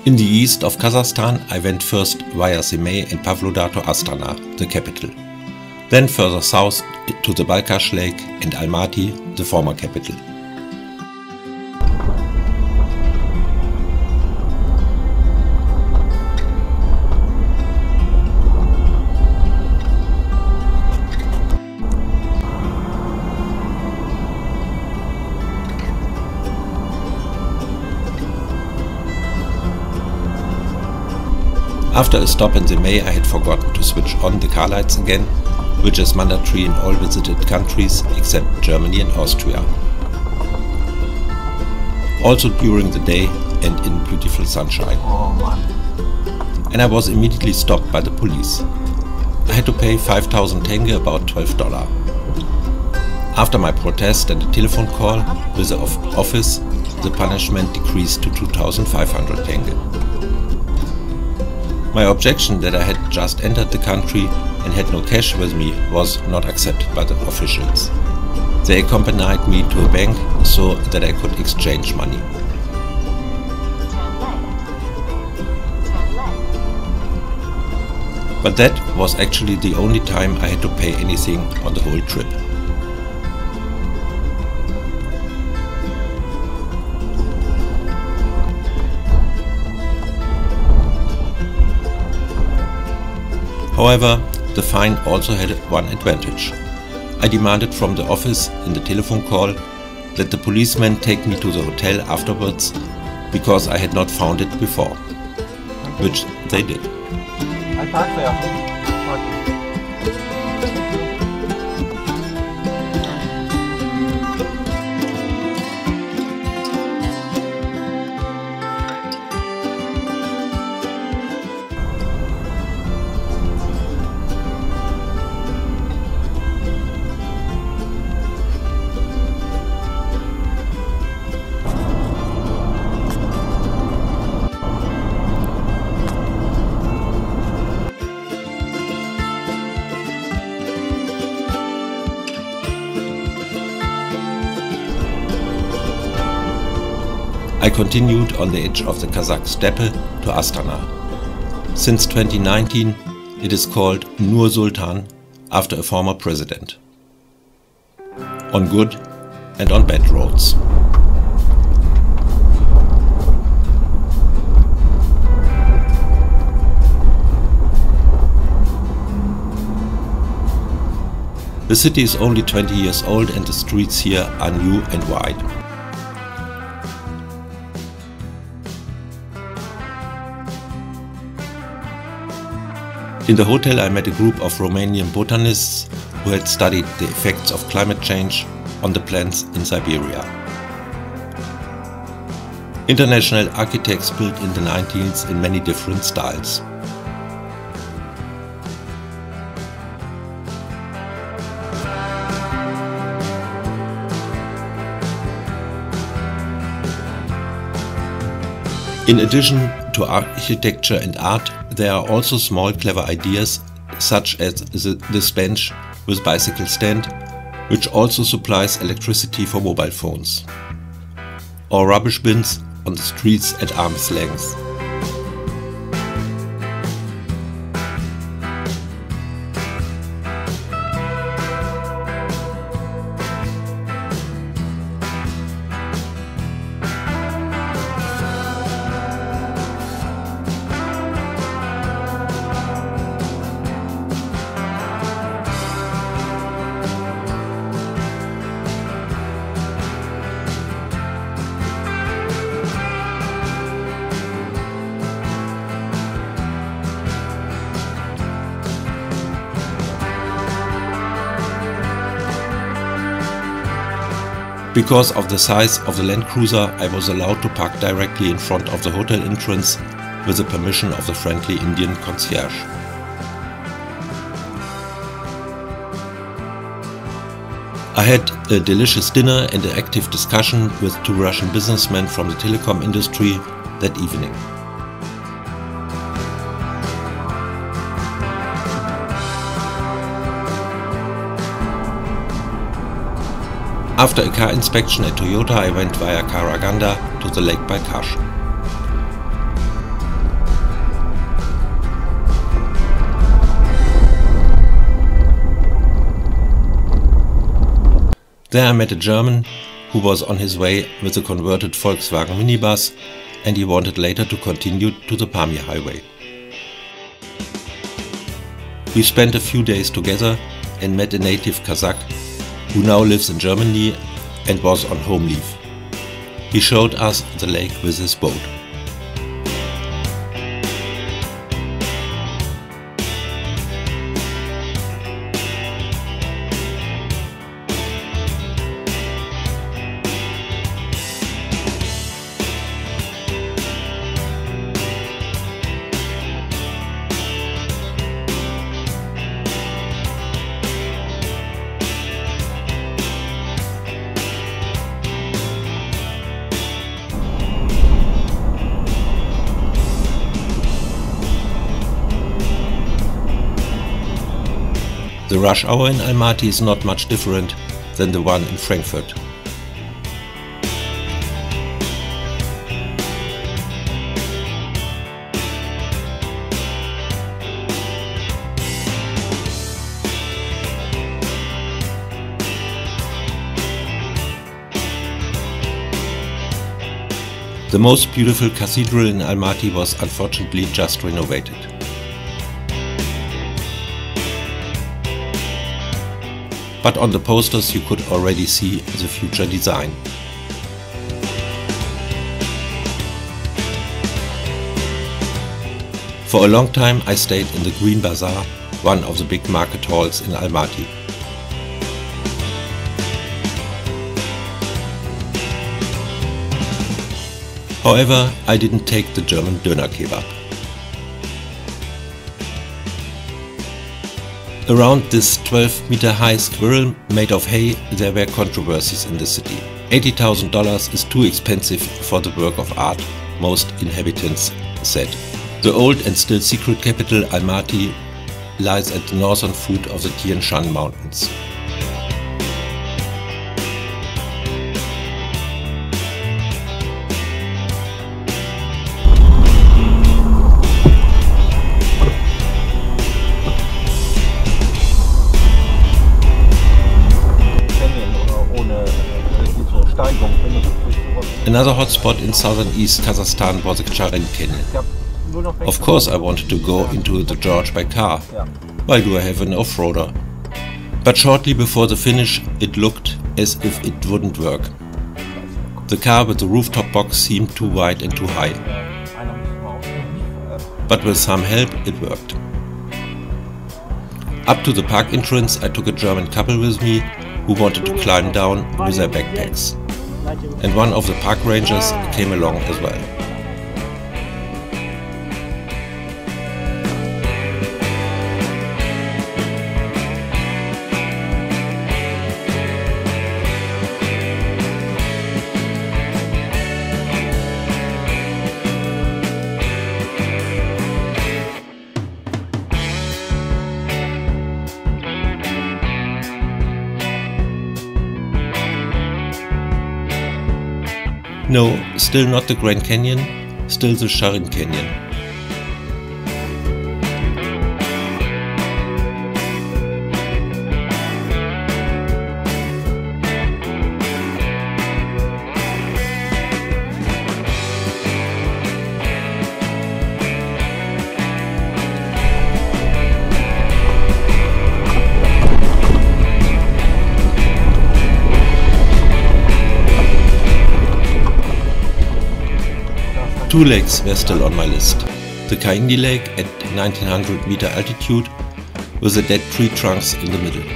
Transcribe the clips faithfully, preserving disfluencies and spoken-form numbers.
In the east of Kazakhstan, I went first via Semey and Pavlodar to Astana, the capital. Then further south to the Balkhash Lake and Almaty, the former capital. After a stop in Semey, I had forgotten to switch on the car lights again, which is mandatory in all visited countries except Germany and Austria. Also during the day and in beautiful sunshine. Oh, man. And I was immediately stopped by the police. I had to pay five thousand tenge, about twelve dollars. After my protest and a telephone call with the office, the punishment decreased to two thousand five hundred tenge. My objection that I had just entered the country and had no cash with me was not accepted by the officials. They accompanied me to a bank so that I could exchange money. But that was actually the only time I had to pay anything on the whole trip. However, the fine also had one advantage. I demanded from the office in the telephone call that the policemen take me to the hotel afterwards because I had not found it before, which they did. I continued on the edge of the Kazakh steppe to Astana. Since twenty nineteen, it is called Nur-Sultan after a former president. On good and on bad roads. The city is only twenty years old and the streets here are new and wide. In the hotel I met a group of Romanian botanists who had studied the effects of climate change on the plants in Siberia. International architects built in the nineties in many different styles. In addition to architecture and art, there are also small clever ideas such as the, this bench with bicycle stand, which also supplies electricity for mobile phones, or rubbish bins on the streets at arm's length. Because of the size of the Land Cruiser, I was allowed to park directly in front of the hotel entrance with the permission of the friendly Indian concierge. I had a delicious dinner and an active discussion with two Russian businessmen from the telecom industry that evening. After a car inspection at Toyota, I went via Karaganda to the Lake Balkhash. There I met a German who was on his way with a converted Volkswagen minibus, and he wanted later to continue to the Pamir highway. We spent a few days together and met a native Kazakh who now lives in Germany and was on home leave. He showed us the lake with his boat. The rush hour in Almaty is not much different than the one in Frankfurt. The most beautiful cathedral in Almaty was unfortunately just renovated. But on the posters you could already see the future design. For a long time I stayed in the Green Bazaar, one of the big market halls in Almaty. However, I didn't take the German Döner kebab. Around this twelve meter high squirrel made of hay there were controversies in the city. eighty thousand dollars is too expensive for the work of art, most inhabitants said. The old and still secret capital Almaty lies at the northern foot of the Tian Shan Mountains. Another hotspot in southern East Kazakhstan was the Kcharin Canyon. Of course I wanted to go into the gorge by car. Why do I have an off-roader? But shortly before the finish it looked as if it wouldn't work. The car with the rooftop box seemed too wide and too high. But with some help it worked. Up to the park entrance I took a German couple with me who wanted to climb down with their backpacks. And one of the park rangers came along as well. No, still not the Grand Canyon, still the Kcharin Canyon. Two lakes were still on my list. The Kaindi Lake at nineteen hundred meter altitude with the dead tree trunks in the middle.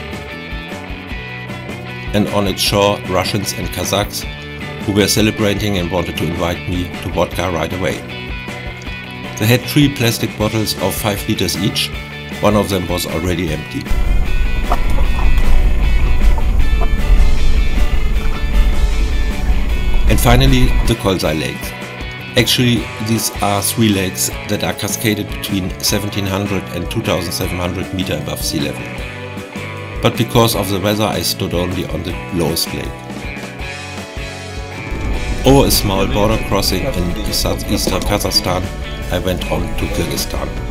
And on its shore Russians and Kazakhs who were celebrating and wanted to invite me to vodka right away. They had three plastic bottles of five liters each, one of them was already empty. And finally the Kolzai Lake. Actually, these are three lakes that are cascaded between seventeen hundred and two thousand seven hundred meter above sea level. But because of the weather I stood only on the lowest lake. Over a small border crossing in southeastern Kazakhstan, I went on to Kyrgyzstan.